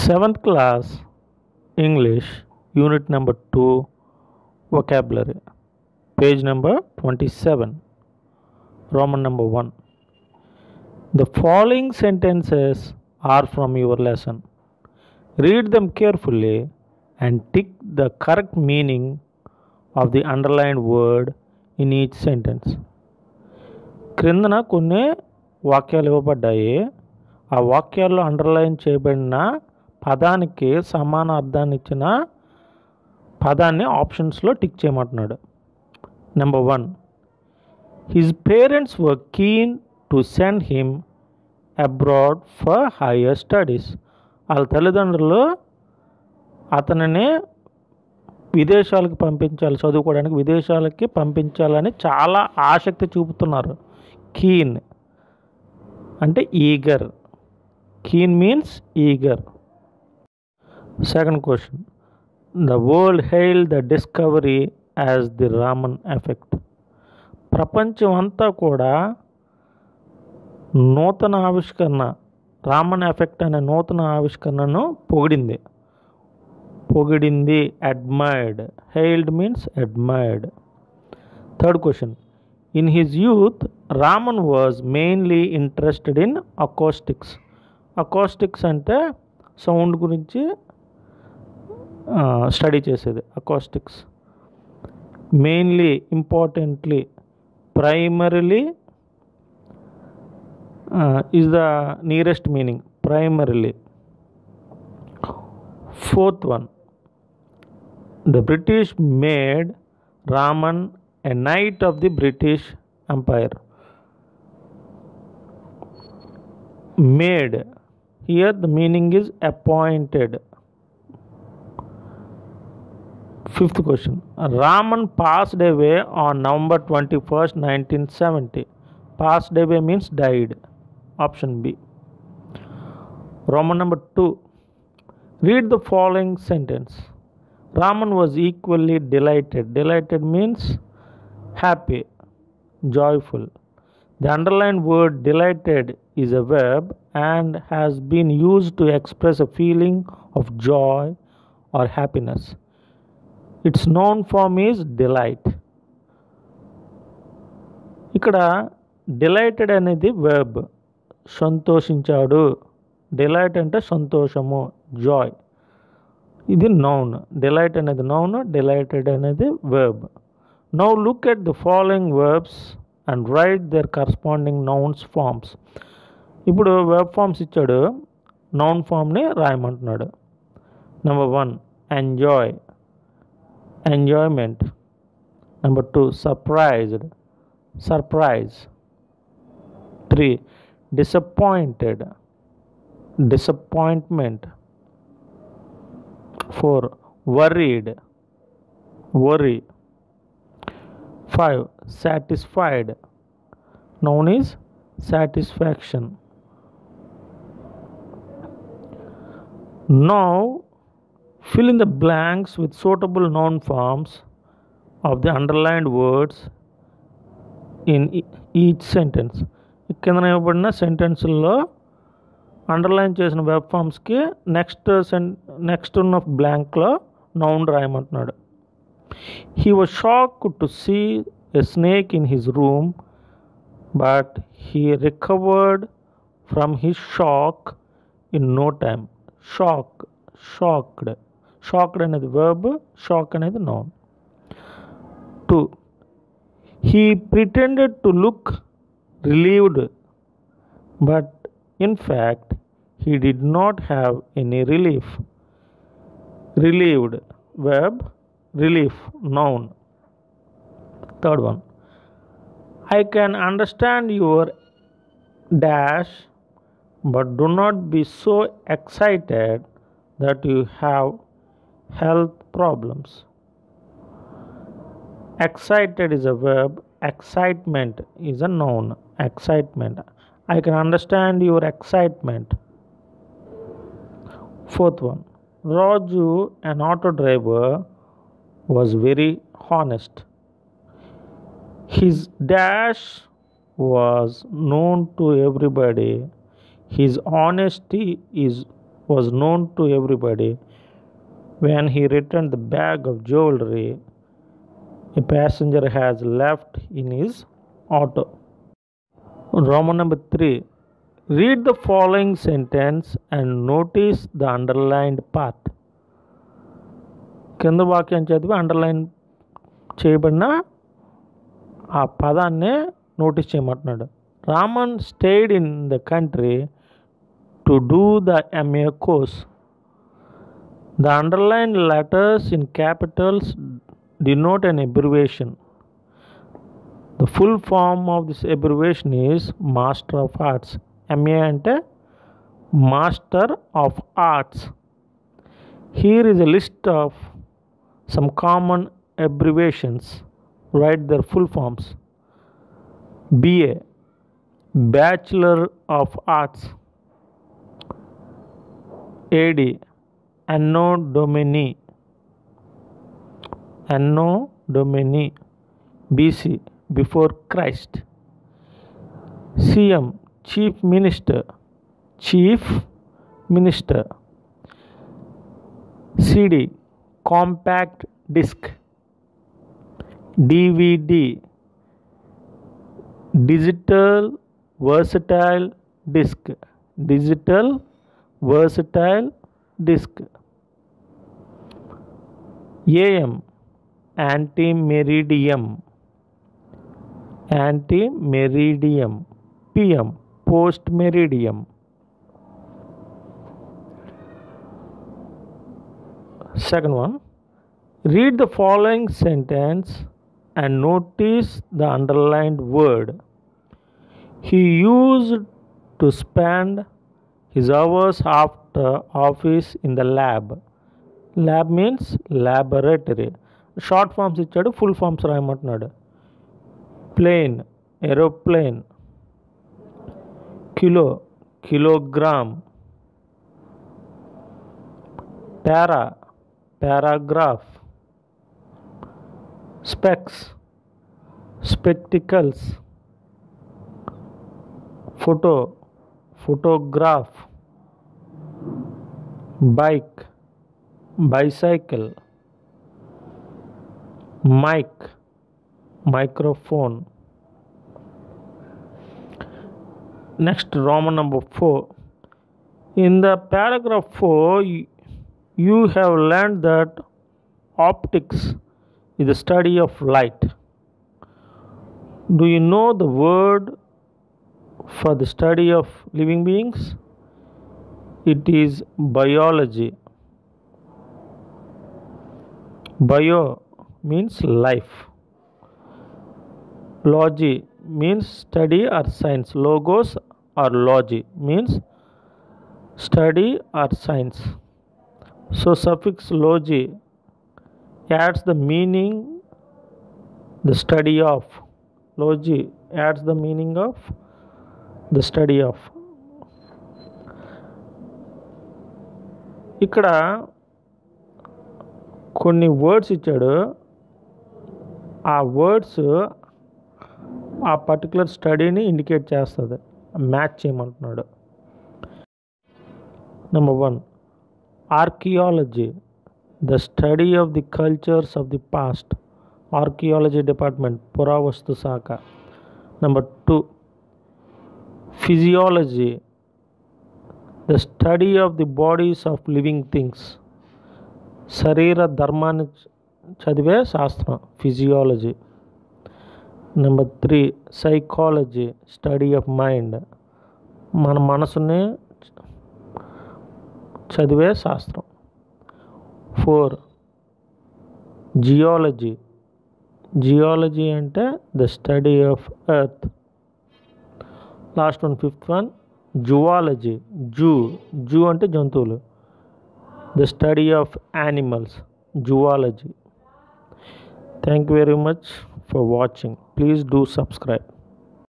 Seventh class English, unit number 2, vocabulary, page number 27, Roman number 1. The following sentences are from your lesson. Read them carefully and tick the correct meaning of the underlined word in each sentence. క్రిందన కొన్ని వాక్యాలు ఇవ్వబడ్డాయి. ఆ వాక్యాల్లో underline చేయబడిన పదానికి సమాన అర్థాన్ని ఇచ్చిన పదాన్ని ఆప్షన్స్లో టిక్ చేయమంటున్నాడు. Number 1, his parents were keen to send him abroad for higher studies. వాళ్ళ తల్లిదండ్రులు అతనిని విదేశాలకు పంపించాలి, చదువుకోవడానికి విదేశాలకి పంపించాలని చాలా ఆసక్తి చూపుతున్నారు. కీన్ అంటే eager. Keen means eager. Second question, the world hail the discovery as the Raman effect. ప్రపంచం అంతా కూడా నూతన ఆవిష్కరణ, రామన్ ఎఫెక్ట్ అనే నూతన ఆవిష్కరణను పొగిడింది. Admired. Hailed means admired. Third question, in his youth Raman was mainly interested in acoustics. Acoustics అంటే సౌండ్ గురించి స్టడీ చేసేది. Acoustics. Mainly, importantly, primarily is the nearest meaning. Primarily. Fourth one, the British made Raman a knight of the British Empire. Made, here the meaning is appointed. Fifth question, Raman passed away on November 21st, 1970. Passed away means died. Option B. Roman number 2, read the following sentence. Raman was equally delighted. Delighted means happy, joyful. The underlined word delighted is a verb and has been used to express a feeling of joy or happiness. Its noun form is delight. ఇక్కడ delighted అనేది verb. సంతోషించాడు. delight అంటే సంతోషము, joy. ఇది noun. delight అనేది noun, delighted అనేది verb. Now look at the following verbs and write their corresponding nouns forms. ఇప్పుడు verb forms ఇచ్చాడు, noun formని రాయమంటున్నాడు. Number 1, enjoy, enjoyment. Number 2, surprised, surprise. 3, disappointed, disappointment. 4, worried, worry. 5, satisfied. Noun is satisfaction. Now fill in the blanks with suitable noun forms of the underlined words in each sentence. కింద ఇవ్వబడిన సెంటెన్స్లో underline చేసిన verb ఫామ్స్కి next ఉన్న బ్లాంక్లో noun రాయమంటున్నాడు. He was shocked to see a snake in his room, but he recovered from his shock in no time. Shocked. Shocked అనేది verb, shock అనేది noun. 2, he pretended to look relieved, but in fact he did not have any relief. Relieved, verb. Relief, noun. Third one, I can understand your dash, but do not be so excited that you have health problems. Excited is a verb, excitement is a noun. Excitement, I can understand your excitement. Fourth one, Raju, an auto driver, was very honest. His dash was known to everybody. His honesty is was known to everybody. When he returned the bag of jewelry a passenger has left in his auto. Roman number 3. Read the following sentence and notice the underlined part. కింద వాక్యం చదివి underline చేయబడిన ఆ పదాన్నే notice చేయమంటున్నాడు. Raman stayed in the country to do the MA course. The underlined letters in capitals denote an abbreviation. The full form of this abbreviation is Master of Arts. MA ante Master of Arts. Here is a list of some common abbreviations. Write their full forms. BA, Bachelor of Arts. AD, Anno Domini. Anno Domini. BC, before Christ. CM, Chief Minister. Chief Minister. CD, compact disc. DVD, digital versatile disc. Digital versatile disc. AM, antimeridiem. Antimeridiem. PM, postmeridiem. Second one, read the following sentence and notice the underlined word. He used to spend his hours after office in the lab. Lab means laboratory. Short forms ఇచ్చాడు, full forms రాయమంటున్నాడు. Plane, aeroplane. Kilo, kilogram. Para, paragraph. Specs, spectacles. Photo, photograph. Bike, bicycle. Mic, microphone. Next, Roman number 4. In the paragraph 4, you have learned that optics is the study of light. Do you know the word for the study of living beings? It is biology. Bio means life. Logy means study or science. Logos or logy means study or science. So suffix logy adds the meaning, the study of. Logy adds the meaning of the study of. ఇక్కడ కొన్ని words ఇచ్చాడు. ఆ words ఆ particular స్టడీని indicate చేస్తుంది, match చేయమంటున్నాడు. Number 1, archaeology, the study of the cultures of the past. Archaeology department, పురావస్తు శాఖ. Number 2, physiology, the study of the bodies of living things. శరీర ధర్మాన్ని చదివే శాస్త్రం physiology. Number 3, psychology, study of mind, మన మనసుని చదివే శాస్త్రం. 4, జియాలజీ. జియాలజీ అంటే the study of earth. Last one, 5th one, zoology. Zoo అంటే జంతువులు, the study of animals, zoology. Thank you very much for watching. Please do subscribe.